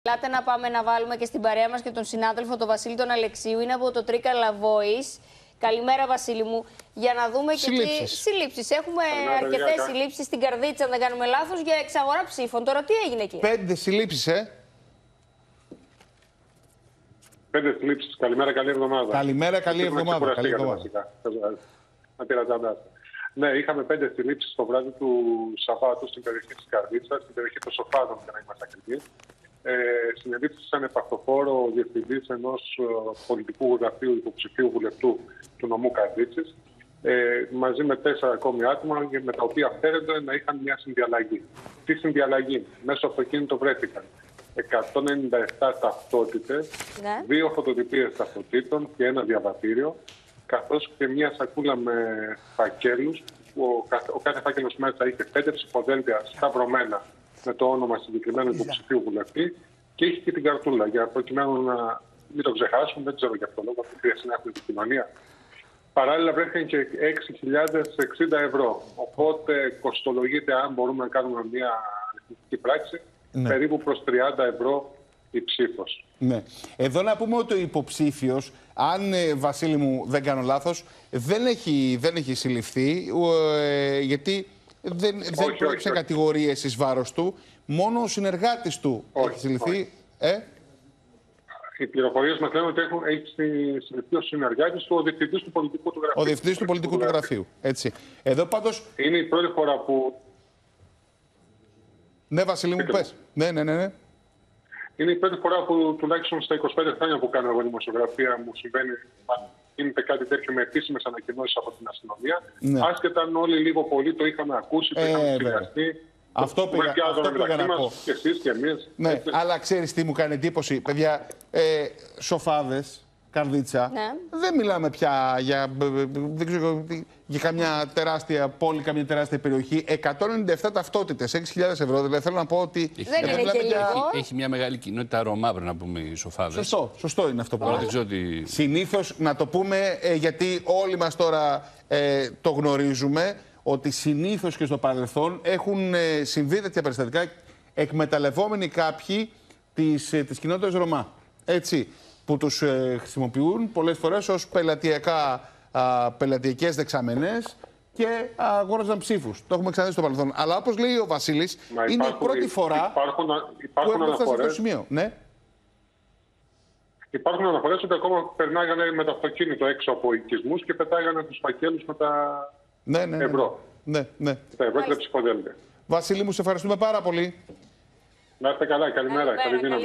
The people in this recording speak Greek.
Ελάτε να πάμε να βάλουμε και στην παρέα μας και τον συνάδελφο, τον Βασίλη τον Αλεξίου. Είναι από το Τρίκαλα Voice. Καλημέρα, Βασίλη μου. Για να δούμε και τι συλλήψεις. Έχουμε αρκετές συλλήψεις στην Καρδίτσα, αν δεν κάνουμε λάθος, για εξαγορά ψήφων. Τώρα τι έγινε εκεί? 5 συλλήψεις, 5 συλλήψεις. Καλημέρα, καλή εβδομάδα. Καλημέρα, καλή εβδομάδα. Καλή εβδομάδα. Ναι, είχαμε 5 συλλήψεις το βράδυ του Σαββάτου στην περιοχή της Καρδίτσας, στην περιοχή των Σοφάδων, για να είμαστε ακριβείς. Συνελήφθησαν επαυτοφόρο ο διευθυντής ενός πολιτικού γραφείου υποψηφίου βουλευτού του νομού Καρδίτσης, μαζί με 4 ακόμη άτομα, με τα οποία φέρεται να είχαν μια συνδιαλλαγή. Τι συνδιαλλαγή? Μέσω αυτοκίνητο βρέθηκαν 197 ταυτότητες, 2 φωτοτυπίες ταυτοτήτων και 1 διαβατήριο, καθώς και μια σακούλα με φακέλους. Ο κάθε φάκελος μέσα είχε 5 ψηφοδέλτια σταυρωμένα με το όνομα συγκεκριμένου υποψηφίου βουλευτή και είχε και την καρτούλα για προκειμένου να μην το ξεχάσουν. Δεν ξέρω για αυτό λόγο, αυτή χρειάζεται να έχουμε επικοινωνία. Παράλληλα, βρέθηκαν και 6.060 ευρώ. Οπότε κοστολογείται, αν μπορούμε να κάνουμε μια αριθμητική πράξη, περίπου προς 30 ευρώ η ψήφος. Ναι. Εδώ να πούμε ότι ο υποψήφιος, αν Βασίλη μου δεν κάνω λάθος, δεν έχει συλληφθεί, γιατί δεν πρόκειται κατηγορίες εις βάρος του. Μόνο ο συνεργάτης του έχει συλληφθεί. Οι πληροφορίες μας λένε ότι έχει συλληφθεί ο συνεργάτης του, ο διευθυντής του πολιτικού του γραφείου. Ο διευθυντής του πολιτικού του γραφείου. Έτσι. Εδώ πάντως... Είναι η πρώτη φορά που... Ναι, Βασίλη μου, πες. Ναι. Είναι η πρώτη φορά που τουλάχιστον στα 25 χρόνια που κάνω εγώ δημοσιογραφία μου συμβαίνει, γίνεται κάτι τέτοιο με επίσημες ανακοινώσεις από την αστυνομία. Ναι. Άσχετα αν όλοι λίγο πολύ το είχαμε ακούσει, το είχαμε συνεργαστεί. Αυτό πήγα να πω. Και εσείς και εμείς. Ναι, έτσι. Αλλά ξέρεις τι μου κάνει εντύπωση, παιδιά, Σοφάδες, Καρδίτσα, δεν μιλάμε πια για καμιά τεράστια πόλη, καμιά τεράστια περιοχή. 197 ταυτότητες, 6.000 ευρώ. Δηλαδή θέλω να πω ότι. Έχει μια μεγάλη κοινότητα Ρωμά, πρέπει να πούμε, οι Σοφάδες. Σωστό είναι αυτό που λέτε. Συνήθως, να το πούμε, γιατί όλοι μας τώρα το γνωρίζουμε, ότι συνήθως και στο παρελθόν έχουν συμβεί τέτοια περιστατικά εκμεταλλευόμενοι κάποιοι της κοινότητας Ρωμά. Έτσι, που τους χρησιμοποιούν πολλές φορές ως πελατειακές δεξαμενές και αγόραζαν ψήφους. Το έχουμε ξαναδεί στο παρελθόν. Αλλά όπως λέει ο Βασίλης, είναι η πρώτη φορά που έφτασε σε αυτό το σημείο. Ναι. Υπάρχουν αναφορές ότι ακόμα περνάγανε με το αυτοκίνητο έξω από οικισμούς και πετάγανε τους φακέλους με τα ευρώ. Ναι. Τα ευρώ και τα ψηφοδέλτια. Βασίλη μου, σε ευχαριστούμε πάρα πολύ. Να είστε καλά. Καλημέρα. Καλή δύναμη.